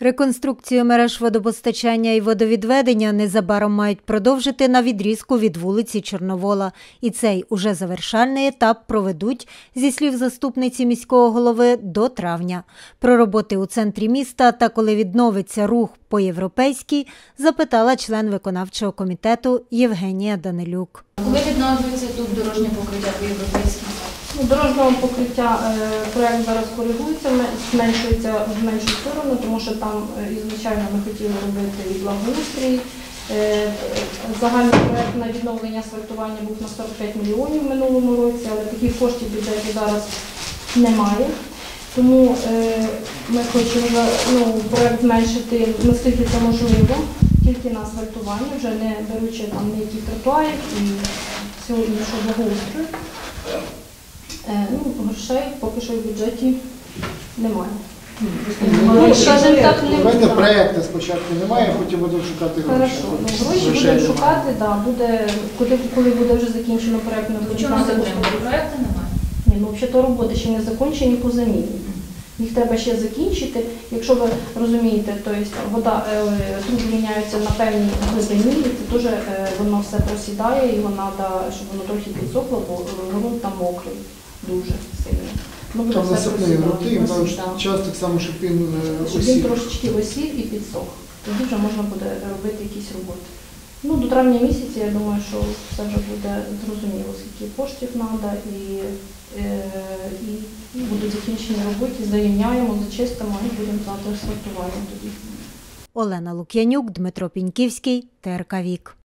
Реконструкцію мереж водопостачання і водовідведення незабаром мають продовжити на відрізку від вулиці Чорновола. І цей уже завершальний етап проведуть, зі слів заступниці міського голови, до травня. Про роботи у центрі міста та коли відновиться рух по європейській, запитала член виконавчого комітету Євгенія Данилюк. Коли відновлюється тут дорожнє покриття по європейській? Дорожнього покриття проєкт зараз коригується, зменшується в меншу сторону, тому що там, звичайно, ми хотіли робити і благоустрій. Загальний проєкт на відновлення асфальтування був на 45 мільйонів в минулому році, але таких коштів в бюджеті зараз немає. Тому ми хочемо проєкт зменшити, наскільки це можливо, тільки на асфальтування, вже не беручи там ніяких тротуарів і всього іншого благоустрою. Грошей поки що в бюджеті немає. Давайте проєкту спочатку немає, потім будемо шукати гроші. Гроші будемо шукати, буде, коли буде вже закінчено проєкт. Чому затримали? Проєкту немає? Ні, взагалі роботи ще не закінчені по заміні. Їх треба ще закінчити. Якщо ви розумієте, то вода, труби міняються на певній глибині, і це теж воно все просідає, і треба, щоб воно трохи підсохло, бо ґрунт там мокрий дуже сильно. Там насипні грунти, їм час так само, щоб він осів. Він трошечки осів і підсох. Тоді вже можна буде робити якісь роботи. До травня місяця, я думаю, що все вже буде зрозуміло, скільки коштів треба, і будуть закінчені роботи, зарівняємо, зачистимо і будемо завтра асфальтування тоді. Олена Лук'янюк, Дмитро Піньківський, ТРК Вік.